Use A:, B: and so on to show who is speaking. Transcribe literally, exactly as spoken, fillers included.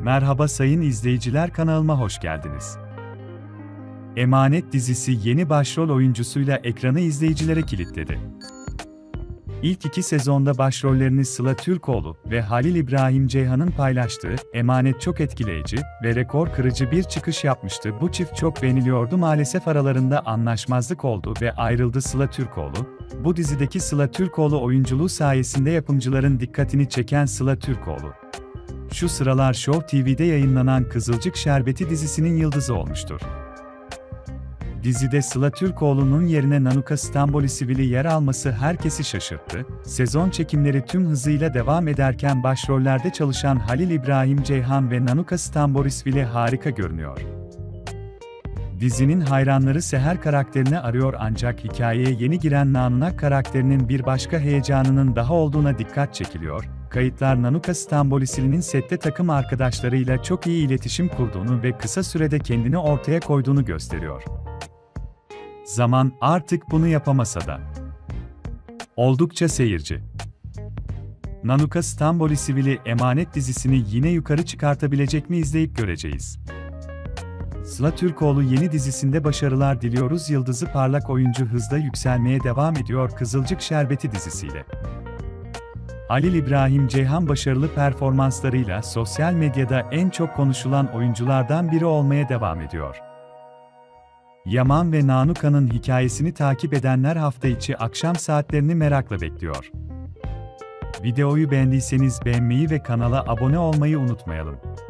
A: Merhaba sayın izleyiciler, kanalıma hoş geldiniz. Emanet dizisi yeni başrol oyuncusuyla ekranı izleyicilere kilitledi. İlk iki sezonda başrollerini Sıla Türkoğlu ve Halil İbrahim Ceyhan'ın paylaştığı Emanet çok etkileyici ve rekor kırıcı bir çıkış yapmıştı. Bu çift çok beğeniliyordu, maalesef aralarında anlaşmazlık oldu ve ayrıldı. Sıla Türkoğlu, bu dizideki Sıla Türkoğlu oyunculuğu sayesinde yapımcıların dikkatini çeken Sıla Türkoğlu, şu sıralar Show T V'de yayınlanan Kızılcık Şerbeti dizisinin yıldızı olmuştur. Dizide Sıla Türkoğlu'nun yerine Nanuka Stambolisvili yer alması herkesi şaşırttı. Sezon çekimleri tüm hızıyla devam ederken başrollerde çalışan Halil İbrahim Ceyhan ve Nanuka Stambolisvili harika görünüyor. Dizinin hayranları Seher karakterini arıyor, ancak hikayeye yeni giren Nanuka karakterinin bir başka heyecanının daha olduğuna dikkat çekiliyor. Kayıtlar Nanuka Stambolisvili'nin sette takım arkadaşlarıyla çok iyi iletişim kurduğunu ve kısa sürede kendini ortaya koyduğunu gösteriyor. Zaman artık bunu yapamasa da oldukça seyirci. Nanuka Stambolisvili Emanet dizisini yine yukarı çıkartabilecek mi, izleyip göreceğiz. Sıla Türkoğlu yeni dizisinde başarılar diliyoruz. Yıldızı parlak oyuncu hızla yükselmeye devam ediyor Kızılcık Şerbeti dizisiyle. Halil İbrahim Ceyhan başarılı performanslarıyla sosyal medyada en çok konuşulan oyunculardan biri olmaya devam ediyor. Yaman ve Nanuka'nın hikayesini takip edenler hafta içi akşam saatlerini merakla bekliyor. Videoyu beğendiyseniz beğenmeyi ve kanala abone olmayı unutmayalım.